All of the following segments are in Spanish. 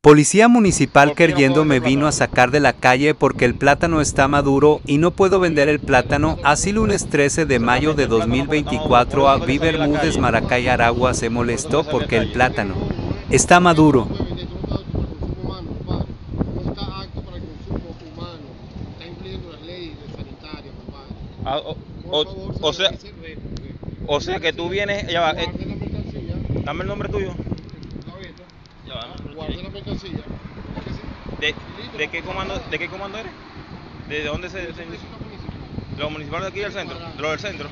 Policía municipal ¿Por qué no puedo queriendo me vender vino a plátano? sacar de la calle porque el plátano está maduro y no puedo vender el plátano. Así lunes 13 de mayo Exactamente, de el plátano porque está maduro. Por 2024 eso a fue que salí a la Bermúdez, calle. Maracay, Aragua se Por eso fue molestó que salí a porque el calle. plátano está maduro. No está apto para el consumo humano. Está incluyendo las leyes sanitarias, compadre. Ah, Por favor, o sea que tú vienes, ya va, guarde la mercancía. dame el nombre tuyo. Gaveta, Ya va, no, guarde la mercancía. ¿De qué comando eres? ¿De dónde se los municipales de aquí del centro? ¿De los del centro?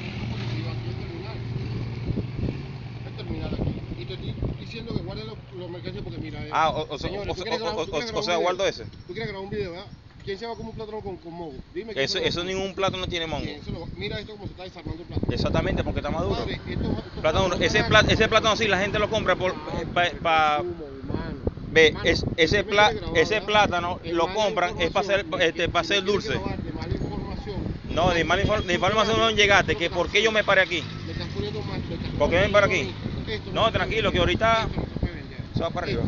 Es terminal aquí. Y te estoy diciendo que guarde los mercancías porque mira. Señores, ¿tú quieres grabar guardo ese. Tú quieres grabar un video, ¿verdad? ¿Quién se va a comer un plátano con mogo? Dime. Eso ningún plátano tiene mongo. Mira esto como se está desarmando el plátano. Exactamente, porque está maduro. Padre, Plátano, ese plátano sí la gente lo compra por ese plátano lo compran es para hacer dulce. No, de mala información no llegaste, que por qué yo me paré aquí. ¿Por qué me paré aquí? No, tranquilo, que ahorita se va para arriba.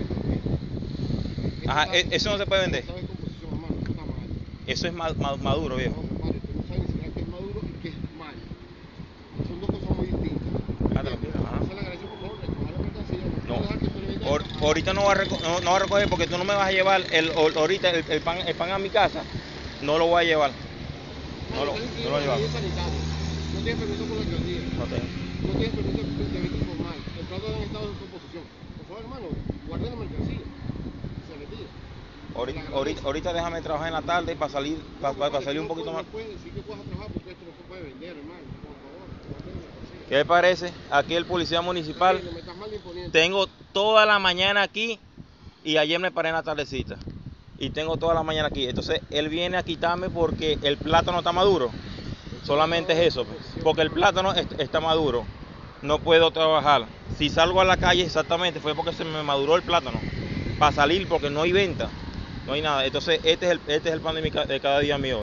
Ajá, eso no se puede vender. Eso es maduro, viejo. No, compadre, tú no sabes ni siquiera qué es maduro y qué es mal. Son dos cosas muy distintas. Se le agradezco, por favor, recoja la mercancía. No, ahorita no voy a recoger porque tú no me vas a llevar ahorita el pan a mi casa. No lo voy a llevar. No lo voy a llevar. No tienes permiso por la alcaldía. No tengo. No tienes permiso de venta informal. El plátano en estado de composición. Por favor, hermano, guarde la mercancía. Se retira. Ahorita déjame trabajar en la tarde para salir un poquito más. Sí que puedes trabajar porque esto no se puede vender, hermano. Por favor, guarde la mercancía. ¿Qué le parece? Aquí el policía municipal. Me estás mal imponiendo. Tengo toda la mañana aquí y ayer me paré en la tardecita. Y tengo toda la mañana aquí. Entonces él viene a quitarme porque el plátano está maduro. Solamente es eso, pues. Porque el plátano está maduro. No puedo trabajar. Si salgo a la calle exactamente fue porque se me maduró el plátano. Para salir porque no hay venta. No hay nada. Entonces este es el pan de cada día mío.